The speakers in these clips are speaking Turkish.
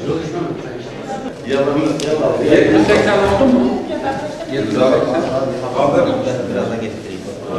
%80 oldu mu? Birazdan getireyim.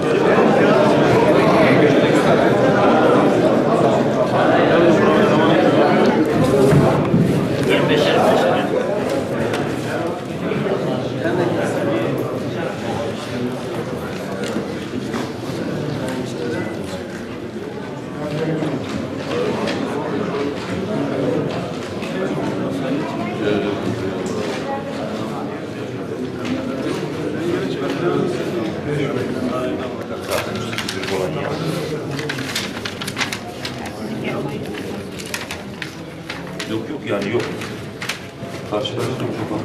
Yok yani yok. Karşılaştık çok.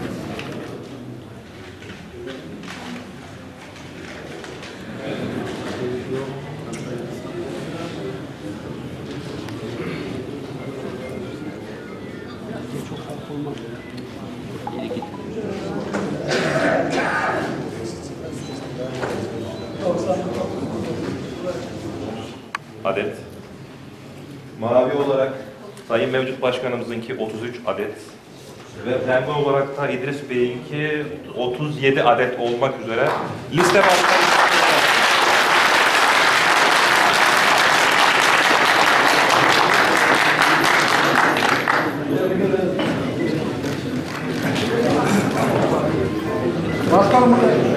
Adet. Mavi olarak Sayın Mevcut Başkanımızınki 33 adet ve pembe olarak da İdris Bey'inki 37 adet olmak üzere liste başkanı. Başkanım.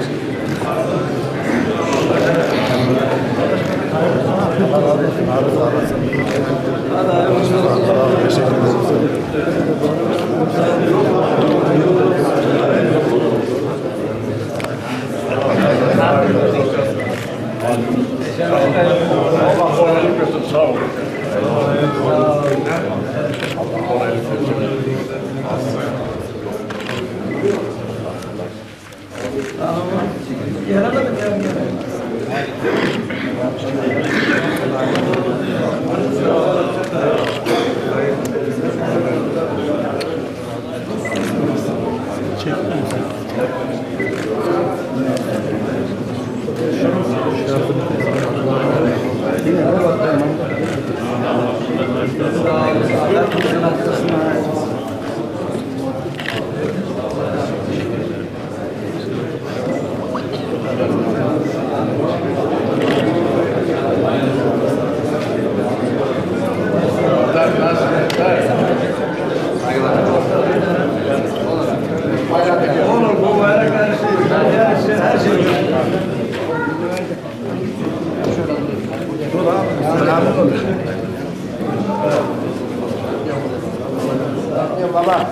Baba.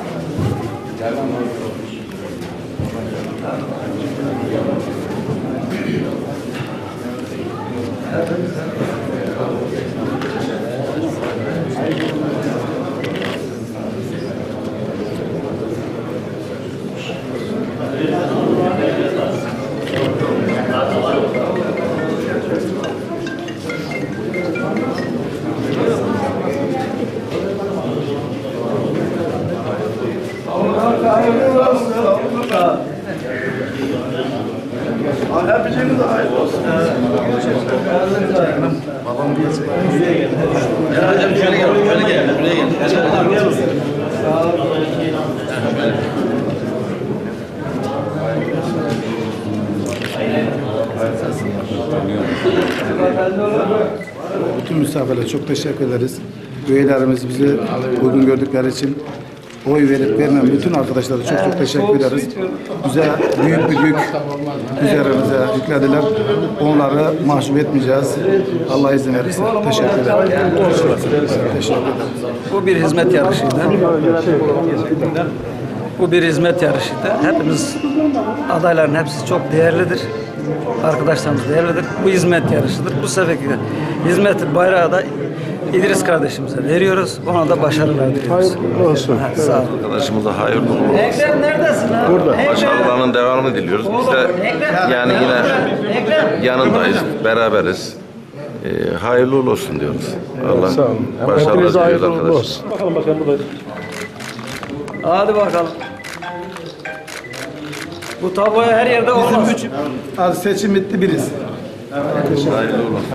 Hepinize de hayırlı olsun. Babam diyecek. Ya hocam şöyle gel, şöyle gel, buraya gel. Bütün misafirlere çok teşekkür ederiz. Üyelerimiz bizi uygun gördükleri için oy verip vermeyen bütün arkadaşlara çok teşekkür ederiz. Bize büyük bir yük üzerimize yüklediler. Onları mahcup etmeyeceğiz. Allah izin verirse. Teşekkür ederim. Teşekkür ederim. Bu bir hizmet yarışıydı. Bu bir hizmet yarışıydı. Hepimiz, adayların hepsi çok değerlidir. Arkadaşlarımız değerlidir. Bu hizmet yarışıdır. Bu seferki hizmet bayrağı da İdris kardeşimize veriyoruz. Ona da başarılar diliyoruz. Hayırlı olsun. Sağ olun. Arkadaşımıza hayırlı uğurlu olsun. Ekrem neredesin abi? Burada. Başarılarının devamını diliyoruz. Biz de yani yine yanındayız, beraberiz. Hayırlı uğurlu olsun diyoruz. Allah Sağ olun. başarılar diliyoruz arkadaşlar. Bakalım bakalım buradayız. Hadi bakalım. Bu tabloya her yerde olmaz. Az seçim bitti biriz. Hayırlı uğurlu olsun.